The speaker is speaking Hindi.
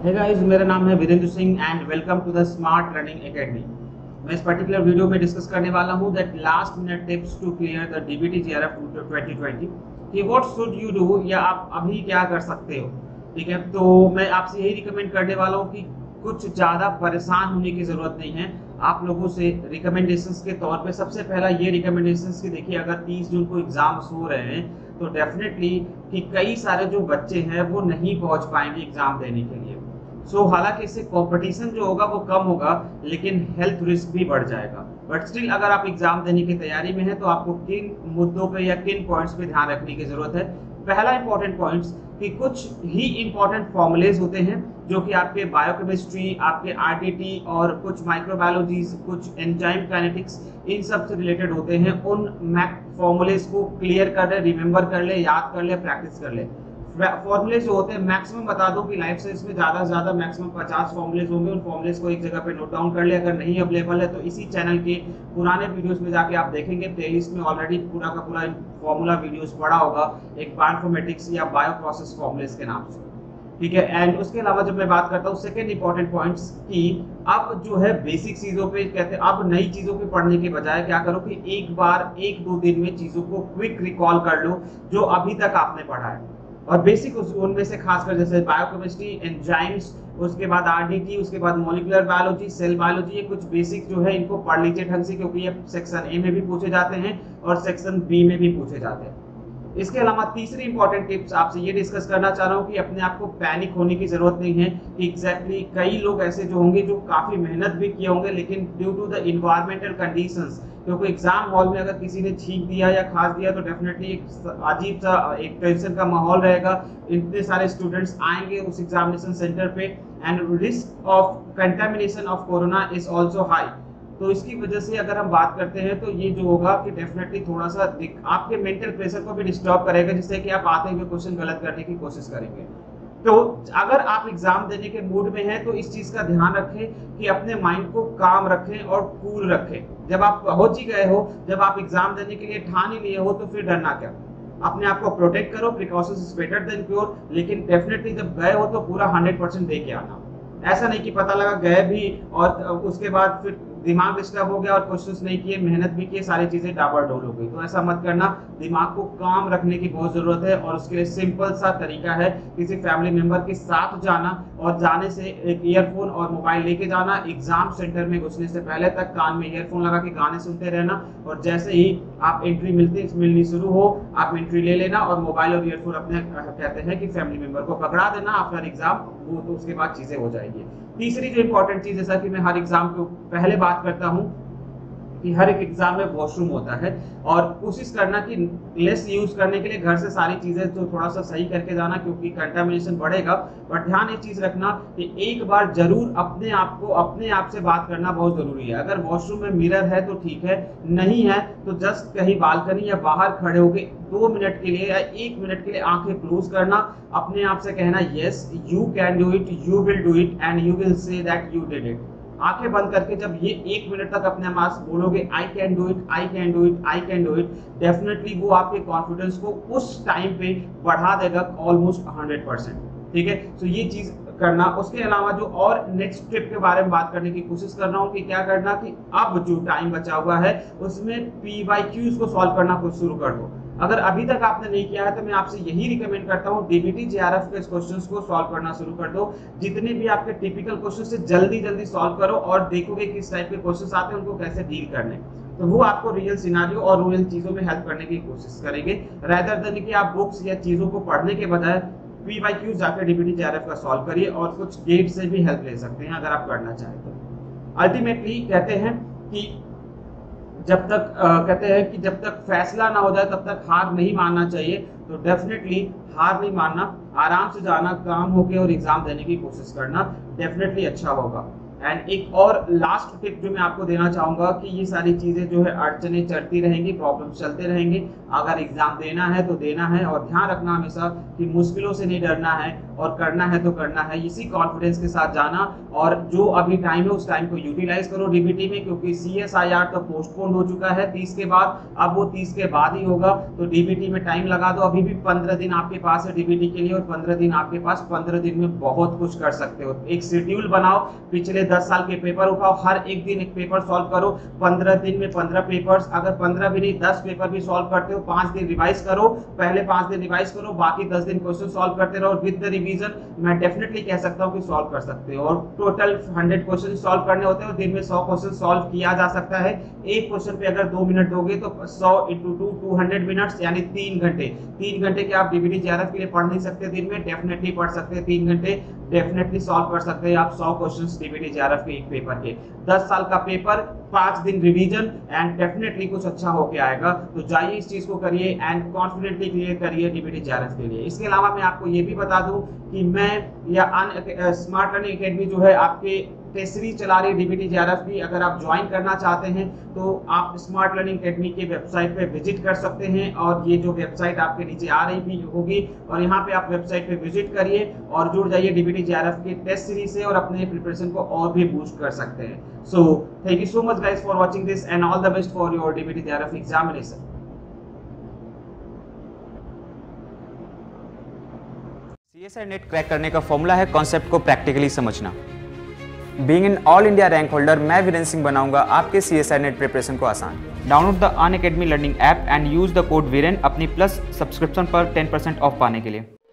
हे गाइस, मेरा नाम है Virendra Singh and welcome to the smart learning academy. मैं इस पर्टिकुलर वीडियो में डिस्कस करने वाला हूं that last minute tips to clear the DBT JRF 2020 कि व्हाट शुड यू डू, या आप अभी क्या कर सकते हो। ठीक है, तो मैं आपसे यही रिकमेंड करने वाला हूं कि कुछ ज़्यादा परेशान होने की ज़रूरत नहीं है। आप लोगों से रिकमेंडेशंस के तौर पे सबसे पहला ये रिकमेंडेशंस कि देखिए, अगर 30 जून को एग्जाम्स हो रहे हैं तो डेफिनेटली कि कई सारे जो बच्चे हैं वो नहीं पहुंच पाएंगे एग्जाम देने के लिए। हालांकि इससे कंपटीशन जो होगा वो कम होगा, लेकिन हेल्थ रिस्क भी बढ़ जाएगा। बट स्टिल अगर आप एग्जाम देने की तैयारी में हैं तो आपको किन मुद्दों पे या किन पॉइंट्स पे ध्यान रखने की जरूरत है। पहला इंपॉर्टेंट पॉइंट्स कि कुछ ही इंपॉर्टेंट फॉर्मूलेज होते हैं जो कि आपके बायोकेमिस्ट्री, आपके आरटीटी और कुछ माइक्रोबायोलॉजी, कुछ एंजाइम काइनेटिक्स, इन सब से रिलेटेड होते हैं। उन फॉर्मूलेज को क्लियर कर ले, रिमेंबर कर ले, याद कर ले, प्रैक्टिस कर ले। फॉर्मूले जो होते हैं मैक्सिमम बता दो कि लाइफ साइंस में ज्यादा से ज्यादा मैक्सिमम 50 फॉर्मूलेज होंगे। उन फॉर्मूलेज को एक जगह पे नोट डाउन कर ले। अगर नहीं अवेलेबल है तो इसी चैनल के पुराने वीडियोस में जाके आप देखेंगे, प्लेलिस्ट में ऑलरेडी पूरा का पूरा फॉर्मूला वीडियोस पड़ा होगा, एक बायोइन्फॉर्मेटिक्स या बायो प्रोसेस फॉर्मूलेज के नाम से। ठीक है, एंड उसके अलावा जब मैं बात करता हूँ सेकेंड इंपॉर्टेंट पॉइंट्स की अब जो है बेसिक चीजों पे कहते हैं, अब नई चीजों पे पढ़ने के बजाय क्या करो कि एक बार 1-2 दिन में चीजों को क्विक रिकॉल कर लो जो अभी तक आपने पढ़ा है। और बेसिक उनमें से खासकर जैसे बायोकेमिस्ट्री, एंजाइम्स, उसके बाद आरडीटी, उसके बाद मॉलिक्यूलर बायोलॉजी, सेल बायोलॉजी, ये कुछ बेसिक जो है इनको पढ़ लीजिए ढंग से, क्योंकि ये सेक्शन ए में भी पूछे जाते हैं और सेक्शन बी में भी पूछे जाते हैं। इसके अलावा तीसरी इंपॉर्टेंट टिप्स आपसे ये डिस्कस करना चाह रहा हूँ कि अपने आप को पैनिक होने की जरूरत नहीं है। एग्जैक्टली कई लोग ऐसे जो होंगे जो काफी मेहनत भी किए होंगे, लेकिन due to the environmental conditions, क्योंकि एग्जाम हॉल में अगर किसी ने छींक दिया या खांस दिया तो डेफिनेटली एक अजीब सा एक टेंशन का माहौल रहेगा। इतने सारे स्टूडेंट्स आएंगे उस एग्जामिनेशन सेंटर पे and risk of contamination of corona is also high. तो इसकी वजह से अगर हम बात करते हैं तो ये जो होगा कि डेफिनेटली थोड़ा सा आपके मेंटल प्रेशर को भी डिस्टर्ब करेगा, जिससे कि आप आते हुए क्वेश्चन गलत करने की कोशिश करेंगे। तो अगर आप एग्जाम देने के मूड में हैं तो इस चीज का ध्यान रखें कि अपने माइंड को काम रखें और कूल रखें। जब आप पहुंच ही गए हो, जब आप एग्जाम देने के लिए ठान ही लिए हो, तो फिर डरना क्या। अपने आप को प्रोटेक्ट करो, precautions is better than cure, लेकिन डेफिनेटली जब गए हो तो पूरा 100% दे के आना। ऐसा नहीं कि पता लगा गए भी और उसके बाद फिर दिमाग डिस्टर्ब हो गया और क्वेश्चंस नहीं किए, मेहनत भी किए, सारी चीजें डाबाडोल हो गई। तो ऐसा मत करना, दिमाग को काम रखने की बहुत जरूरत है। और उसके लिए सिंपल सा तरीका है, किसी फैमिली मेंबर के साथ जाना और जाने से एक ईयरफोन और मोबाइल लेके जाना। एग्जाम सेंटर में घुसने से पहले तक कान में ईयरफोन लगा के गाने सुनते रहना, और जैसे ही आप एंट्री मिलनी शुरू हो, आप एंट्री ले लेना और मोबाइल और ईयरफोन अपने कहते हैं कि फैमिली मेंबर को पकड़ा देना आफ्टर एग्जाम, वो तो उसके बाद चीजें हो जाएगी। तीसरी जो इंपॉर्टेंट चीज, जैसा कि मैं हर एग्जाम को पहले बात करता हूं कि हर एक एग्जाम में वॉशरूम होता है, और कोशिश करना कि लेस यूज करने के लिए घर से सारी चीजें तो थोड़ा सा सही करके जाना, क्योंकि कंटामिनेशन बढ़ेगा। बट ध्यान एक चीज रखना कि एक बार जरूर अपने आप से बात करना बहुत जरूरी है। अगर वॉशरूम में मिरर है तो ठीक है, नहीं है तो जस्ट कहीं बालकनी या बाहर खड़े होके 2 मिनट के लिए या 1 मिनट के लिए आंखें क्लोज करना, अपने आप से कहना yes you can do it, you will do it and you will say that you did it. आंखें बंद करके जब ये 1 मिनट तक अपने आप बोलोगे I can do it, I can do it, I can do it, definitely वो आपके कॉन्फिडेंस को उस टाइम पे बढ़ा देगा ऑलमोस्ट 100%। ठीक है, तो ये चीज करना। उसके अलावा जो और नेक्स्ट ट्रिप के बारे में बात करने की कोशिश कर रहा हूँ कि क्या करना कि अब जो टाइम बचा हुआ है उसमें PYQs को सॉल्व करना कुछ शुरू कर दो। अगर अभी तक आपने नहीं किया है तो मैं आपसे यही रिकमेंड करता हूँ, डीबीटी जेआरएफ के क्वेश्चंस को सॉल्व करना शुरू कर दो। जितने भी आपके टिपिकल क्वेश्चन से जल्दी सॉल्व करो और देखोगे किस टाइप के क्वेश्चंस आते हैं, उनको कैसे डील करने, तो वो आपको रियल सिनेरियो और रियल चीजों में हेल्प करने की कोशिश करेंगे, रादर देन कि आप बुक्स या चीजों को पढ़ने के बजाय PYQs जाकर डीबीटी जेआरएफ का सॉल्व करिए। और कुछ गेट से भी हेल्प ले सकते हैं अगर आप करना चाहें तो। अल्टीमेटली कहते हैं कि जब तक फैसला ना हो जाए तब तक हार नहीं मानना चाहिए। तो डेफिनेटली हार नहीं मानना, आराम से जाना, काम होके और एग्जाम देने की कोशिश करना, डेफिनेटली अच्छा होगा। एंड एक और लास्ट टिप जो मैं आपको देना चाहूंगा कि ये सारी चीजें जो है अड़चने चलती रहेंगी, प्रॉब्लम्स चलते रहेंगे। अगर एग्जाम देना है तो देना है, और ध्यान रखना हमेशा कि मुश्किलों से नहीं डरना है, और करना है तो करना है, इसी कॉन्फिडेंस के साथ जाना। और जो अभी टाइम है उस टाइम को यूटिलाइज करो डीबीटी में, क्योंकि CSIR तो पोस्टपोन हो चुका है 30 के बाद, अब वो 30 के बाद ही होगा। तो डीबीटी में टाइम लगा दो, अभी भी 15 दिन आपके पास है डीबीटी के लिए, और 15 दिन आपके पास, 15 दिन में बहुत कुछ कर सकते हो। एक शेड्यूल बनाओ, पिछले 10 साल के पेपर उठाओ, हर एक दिन एक पेपर सॉल्व करो, 15 दिन में 15 पेपर्स, अगर 15 भी नहीं 10 पेपर भी सॉल्व करते हो, 5 दिन रिवाइज करो, पहले 5 दिन रिवाइज करो, बाकी 10 दिन क्वेश्चन सॉल्व करते रहो। विद द रिवीजन मैं डेफिनेटली कह सकता हूं कि सॉल्व कर सकते हो। और टोटल 100 क्वेश्चन सॉल्व करने होते हैं, दिन में 100 क्वेश्चन सॉल्व किया जा सकता है। एक क्वेश्चन पे अगर 2 मिनट दोगे तो 100 × 2 200 मिनट्स, यानी 3 घंटे। 3 घंटे के आप डीबीटी जेआरएफ के लिए पढ़ नहीं सकते दिन में, डेफिनेटली पढ़ सकते हैं 3 घंटे, डेफिनेटली सॉल्व कर सकते हैं आप 100 क्वेश्चंस डीबीटी जेआरएफ के एक पेपर के। 10 साल का पेपर, 5 दिन रिवीजन, एंड डेफिनेटली कुछ अच्छा होके आएगा। तो जाइए इस चीज को करिए एंड कॉन्फिडेंटली क्लियर करिए डीबीटी जेआरएफ के लिए। इसके अलावा मैं आपको ये भी बता दूं कि मैं या स्मार्ट लर्निंग एकेडमी जो है आपके टेस्ट सीरीज चला रही है डीबीटी जेआरएफ की। अगर आप ज्वाइन करना चाहते हैं तो आप स्मार्ट लर्निंग एकेडमी के वेबसाइट पे विजिट कर सकते हैं, और ये जो वेबसाइट आपके नीचे आ रही भी होगी, और यहाँ पे आप वेबसाइट पे विजिट करिए और जुड़ जाइए डीबीटी जेआरएफ के टेस्ट सीरीज से, और अपने प्रिपरेशन को और भी बूस्ट कर सकते हैं। So thank you so much guys for watching this, and all the best for your DBT JRF examination. CSIR NET crack करने का फॉर्मूला है कॉन्सेप्ट को प्रैक्टिकली समझना। Being an all India rank holder, मैं वीरेंद्र सिंह बनाऊंगा आपके CSIR नेट प्रिपरेशन को आसान। Download the Unacademy learning app and use the code Viren अपनी प्लस सब्सक्रिप्शन पर 10% ऑफ पाने के लिए।